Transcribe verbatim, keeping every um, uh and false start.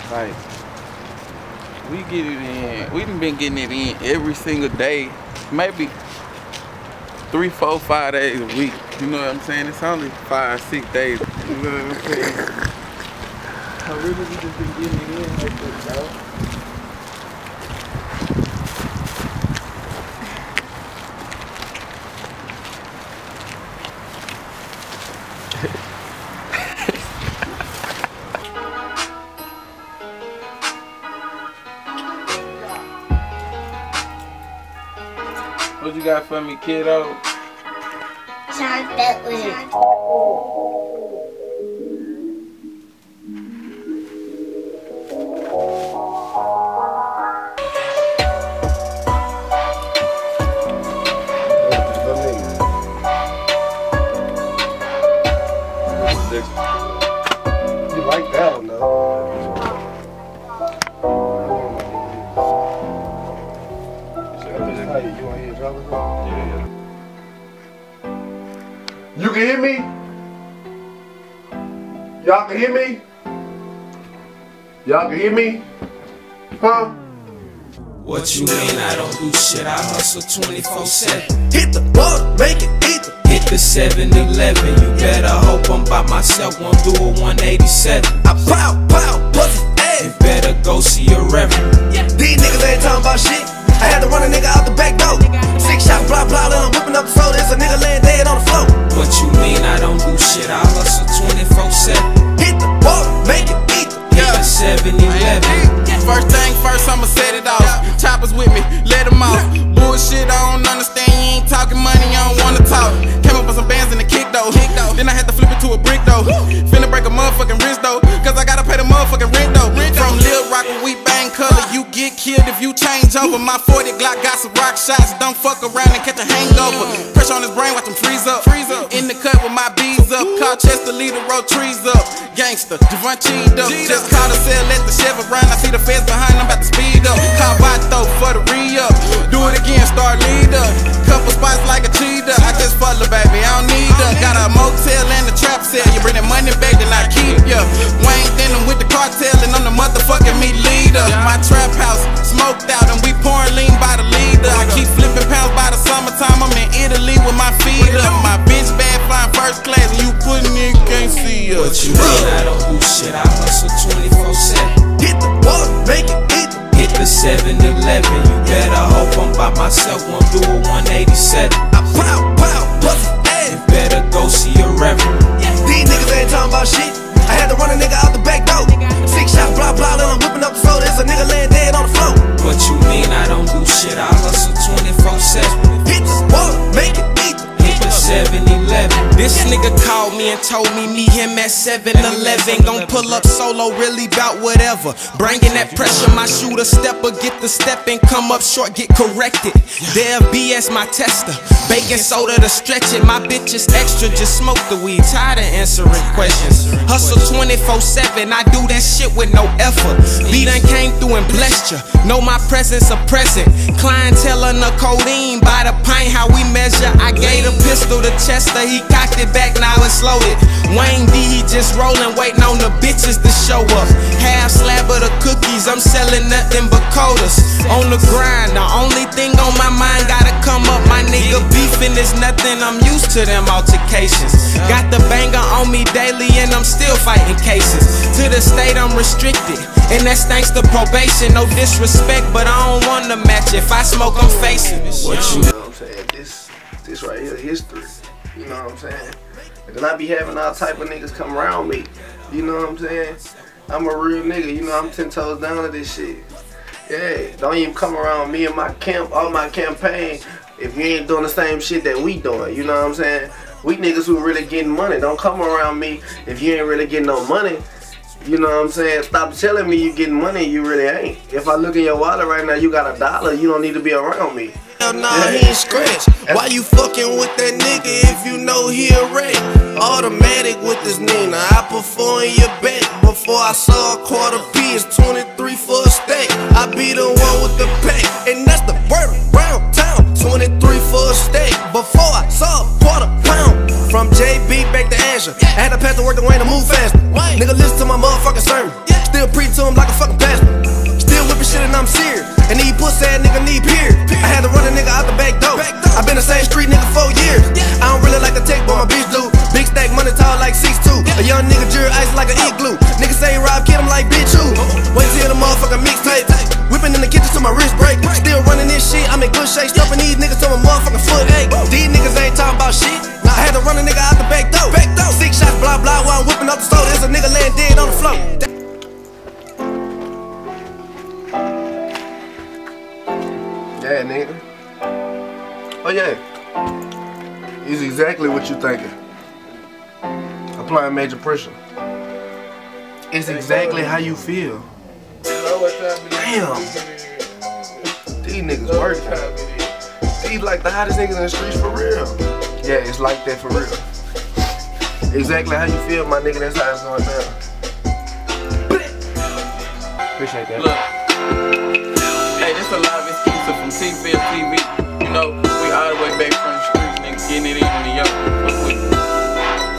Like, we get it in, we done been getting it in every single day, maybe three, four, five days a week. You know what I'm saying? It's only five, six days. You know what I'm saying? So really, we just been getting it in like this, bro. What you got for me, kiddo? Chocolate. You like that one though? You want to hear drop it? Yeah, yeah. You can hear me? Y'all can hear me? Y'all can hear me? Huh? What you mean I don't do shit? I hustle twenty-four seven. Hit the water, make it ether. Hit the seven eleven. You better hope I'm by myself. Won't do a one eighty-seven. I pow, pow, pussy ass. You better go see a reverend. These niggas ain't talking about shit. I had to run a nigga out the back door. Six shot, blah, blah, and I'm whipping up the soda. There's a nigga laying dead on the floor. What you mean I don't do shit? I hustle twenty-four seven. Hit the water, make it ether. Hit the seven eleven. First thing first, I'ma set it off. Choppers with me, let them off. Bullshit, I don't understand. You ain't talking money, I don't wanna talk. Came up with some bands in the kick though. Then I had to flip it to a brick though. Finna break a motherfucking wrist though. Cause I gotta pay the motherfucking rent though. From Lil Rock when we bang color, you get killed if you change over. My forty Glock got some rock shots. Don't fuck around and catch a hangover. Pressure on his brain, watch him freeze up. Freeze up. In the cut with my bees up. Call Chester, lead the road trees up. Gangster, Javon cheesed up. Just call the cell, let the Chevy run. I see the feds behind, I'm about to speed up. Call Vato for the re-up. Do it again, start lead up. Couple spots like a cheetah. I just fuck the baby, I don't need her. Got a motel and a trap cell. You bring that money back, then I keep ya. Wayne Denim with the cartel, and I'm the motherfucking meat leader. My trap house smoked out, and we pouring lean by the leader. I keep flipping pounds by the summertime. I'm in Italy with my feet up. My bitch bad flying first class, and you putting in, can't see us. What you mean I don't do shit? I hustle twenty-four seven. Hit the water, make it ether. Hit the seven eleven. You better hope I'm by myself. Won't do a one eighty-seven. I pow, pow, pussy ass. You better go see a reverend. These niggas ain't talking about shit. I had to run a nigga out the back door. Six shot, blah, blah, and I'm whipping up the soda. There's a nigga laying dead on the floor. What you mean I don't do shit? I hustle twenty-four seven. Hit the water, make it ether. Hit the seven eleven. This nigga called me and told me meet him at seven eleven. Gon' pull up solo, really bout whatever. Bringing that pressure, my shooter stepper. Get the step and come up short, get corrected. There B S my tester. Baking soda to stretch it. My bitch is extra, just smoke the weed. Tired of answering questions. Hustle twenty-four seven, I do that shit with no effort. B done came through and blessed ya. Know my presence a present. Clientele on the codeine by the pint, how we measure. I gave a pistol to Chester, he cocked it back, now it's loaded. Wayne D, he just rolling, waiting on the bitches to show up. Half slab of the cookies, I'm selling nothing but quotas. On the grind, the only thing on my mind gotta come up. My nigga beefing is nothing, I'm used to them altercations. Got the banger on me daily and I'm still fighting cases. To the state I'm restricted, and that's thanks to probation. No disrespect, but I don't wanna match. If I smoke, I'm facing. What you know what I'm saying? This, this right here, history. You know what I'm saying? And then I be having all type of niggas come around me. You know what I'm saying? I'm a real nigga. You know I'm ten toes down to this shit. Yeah, don't even come around me and my camp, all my campaign, if you ain't doing the same shit that we doing. You know what I'm saying? We niggas who really getting money. Don't come around me if you ain't really getting no money. You know what I'm saying? Stop telling me you getting money, you really ain't. If I look in your wallet right now, you got a dollar, you don't need to be around me. Hell nah, he ain't scratch. Why you fucking with that nigga if you know he a wreck? Automatic with this Nina, I perform your bet. Before I saw a quarter P, it's twenty-three for a stack. I be the one with the pack, and that's the word around town. twenty-three for a stack. Before I saw a quarter pound. From J B back to Azure, I had to pass the work the way to move fast. Nigga listen to my motherfucking sermon. Still preach to him like a fucking that nigga need peers. I had to run a nigga out the back door. I been the same street nigga for years. I don't really like to take, but my bitch do. Big stack money tall like six two. A young nigga jury ice like an igloo. Niggas say Rob kid, I'm like bitch who? Wait till the motherfucker mixtape. Whipping in the kitchen till my wrist break. Still running this shit, I'm in good shape. Stuffing these niggas till my motherfucking foot ache. These niggas ain't talking about shit. I had to run a nigga out the back door. Six shots, blah blah, while I'm whipping up the store. There's a nigga laying dead on the floor. Yeah, nigga. Oh yeah. It's exactly what you thinking. Applying major pressure. It's exactly how you feel. Damn. These niggas working. These like the hottest niggas in the streets for real. Yeah, it's like that for real. Exactly how you feel, my nigga. That's how it's going down. Appreciate that. Look, hey, this a live exclusive from T-Field T V. You know, we all the way back from the streets, niggas getting it in the yoke.